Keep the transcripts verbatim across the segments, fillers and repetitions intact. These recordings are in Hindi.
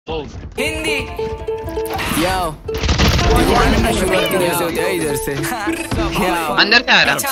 हिंदी यो शुरुआत की जैसे होती है इधर से अंदर से आ रहा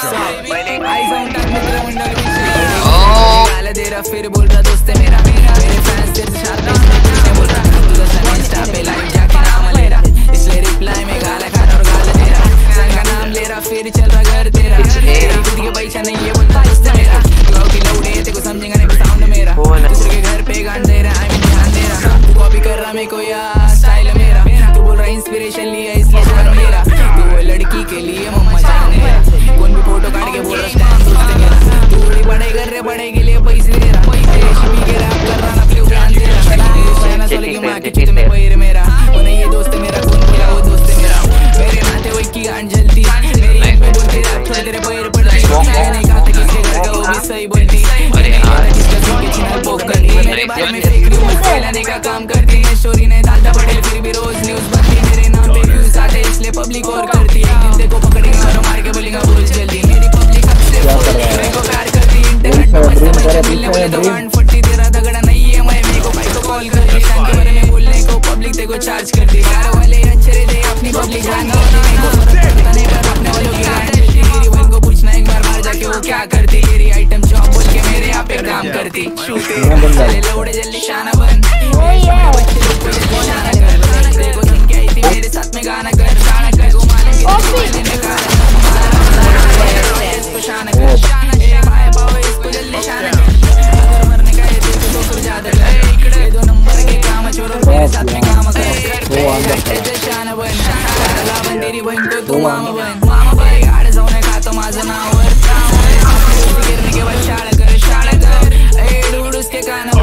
दे रहा फिर बोल रहा दोस्त मेरा मेरे फैंस तेरे शार्प बोल रहा तू तो इंस्टा पे लाइव जाके नाम ले रहा इसलिए रिप्लाई में गाला खाना और गाला दे रहा संग का नाम ले रहा फिर चल रहा घर तेरा तेरी खुद की पैसा नहीं है बोलता इससे मेरा गाँव की लौड़े तेरे को समझेगा नहीं साउंड मेरा दूसरे के घर पे गान दे रहा आई ध्यान दे रहा तू कॉपी कर रहा मेरे को यार स्टाइल मेरा तू बोल रहा इंस्पिरेशन लिया इसलिए जान मेरा तू वो लड़की के लिए मम्मा जान मेरा कौन भी फोटो काट के बोल रहा स्टैंड दोस्त मेरा तू बड़ी पढ़ाई कर रहे पढ़ाई के लिए पैसे दे रहा शिपी के रैप कर रहा ना प्ले ध्यान दे रहा शना सोले की माँ की चीज में पैर मेरा वो नहीं ये दोस्त मेरा कौन बोला वो दोस्त मेरा मेरे नाते वो की गान जलती मेरी एक में बोलती रैप थोड़े तेरे पैर पड़ती नहीं कहा था किसके घर का वो भी सही बोलती अरे यार किसका सुनके चिन्ह पोक करती मेरे बारे में फेक न्यूज़ फैलाने का काम करती है स्टोरी नहीं डालता पड़े फिर भी रोज न्यूज़ बनती मेरे नाम पे व्यूज आते इसलिए पब्लिक और करती एक दिन देखो पकड़ेगा और मार के बोलेगा बोल जल्दी मेरी पब्लिक हमसे मेरे को प्यार करती इंटरनेट पे मस्त मजा मिलने बोले तो गांड फटती तेरा दगड़ा नहीं है मैं मेरे को भाई को कॉल करती टाइम के बारे में बोलने को पब्लिक तेरे को चार्ज करती यार वाले अच्छे रहते अपनी पब्लिक जानती मेरे को पता नहीं पर अपने वालों की गांड चलती मेरी बहन को पूछना एक बार बाहर जाके वो क्या करती तेरी आइटम जॉब बोल के मेरे यहाँ पे काम करती चले लौड़े जल्दी शाना बन बच्चे लोग को जल्दी शाना कर देखो तुम क्या थी मेरे साथ में गाना कर गाना कर को मालेंगे इसको शाना कर ए भाई बाबा इसको जल्दी शाना कर अगर मरने का ये देखो तो फिर ज्यादा कर इकड़े दो नंबर के काम छोड़ो मेरे साथ में काम कर शाना बन शाना बन तेरी बहन को तू मामा बन मामा बन गाड़े सोने का तो माझं नावर गिरने के बाद शाला कर शाला कर ए डूड उसके कानावर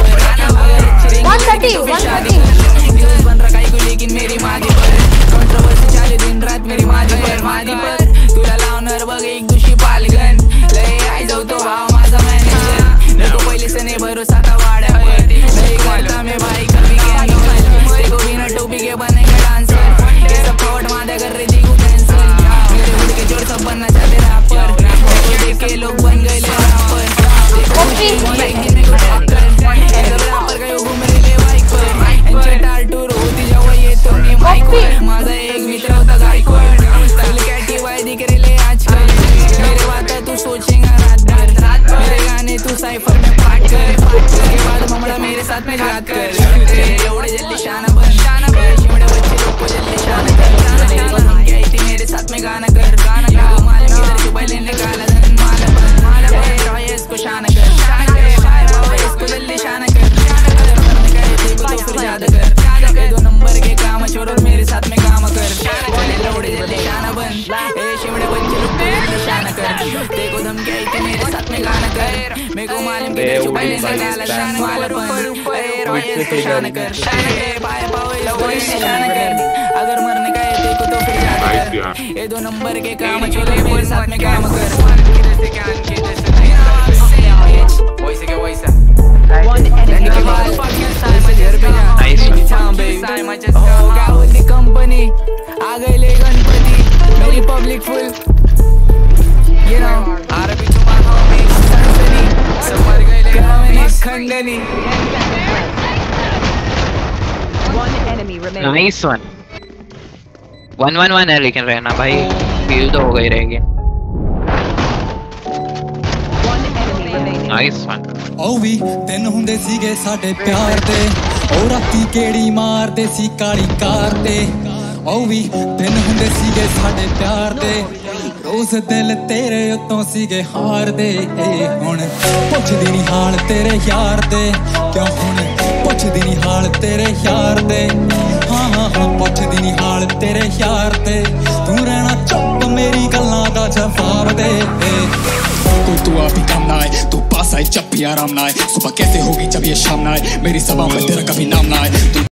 न्यूज़ बन रखा है लेकिन मेरी मादी पर कंट्रोवर्सी चालू दिन रात मेरी मादी पर मादी पर तुला लावणार बघ एक दुशी पालगन लय आई जाऊ तो भाव माझा मॅनेजर नको पहिले से नाही भरोसा था वाड्यावर नहीं करता मैं भाई कभी के देखो बिना टोपी के बनेगा डांसर ये सब फ्रॉड मादा कर रही थी को कैंसर मेरे उड़ के जोड़ सब बनना चाहते रैपर देख के लोग बन गए ले रैपर देखो लेकिन मैं कुछ कर सब रैपर गए घूम रहे ले बाइक पर टार टूर होती जाओ ये तो नहीं माइक पर माझा एक मित्र होता गायकवाड सगळे कॅटी वाय दिख रहे आजकल मेरे बात तू सोचेगा रात भर मेरे गाने तू साइफर में पाठ कर उसके बाद ममड़ा मेरे साथ में याद कर लौड़े जल्दी शाना बन शाना बन शिमड़े बच्चे लोग को जल्दी शाना कर मेरी बहन क्या थी मेरे साथ में गाना कर गाना कर मालूम किधर छुपा लेने काला धन माला बन माला बन रॉय इसको शाना कर शाना कर भाई बाबा इसको जल्दी शाना कर ज्यादा कर दो नंबर के काम छोड़ो मेरे साथ में काम कर लौड़े जल्दी शाना बन ए शिमड़े बच्चे लोग जल्दी शाना कर देखो धम क्या थी मेरे साथ में गाना कर मेरे को मालूम किधर छुपा लेने काला धन माला बन ए रॉय इसको शाना कर शाना कर भाई बाबा लौड़े शाना कर अगर मरने का है देखो तो फिर ज्यादा कर ये दो नंबर के काम छोड़ो मेरे साथ में काम कर किधर से क्या किधर से वैसे के वैसा कंपनी आ गई ले गणपति मेरी पब्लिक फुल you know आरबी तुम्हारा होमी सनसनी सब मर गए ले खंडनी nice one one one one है लेकिन रहना भाई फील तो हो गई रहेगी नाइस वन ओ भी दिन हुंदे सीगे साडे प्यार दे ओ राती केड़ी मारदे सी काली कार ते ओ भी दिन हुंदे सीगे साडे प्यार दे रोज दिल तेरे उत्तों सीगे हार दे हुण पुछदी नी हाल तेरे यार दे क्यों हुण पुछदी नी हाल तेरे यार दे हाँ हाँ हाँ पुछदी नी हाल तेरे यार दे तू रहना चुप मेरी गल्लां दा जवाब दे तू तू अभी कम ना आए तू पास आए जब भी आराम ना आए सुबह कैसे होगी जब ये शाम ना आए मेरी सभा में तेरा कभी नाम ना आए।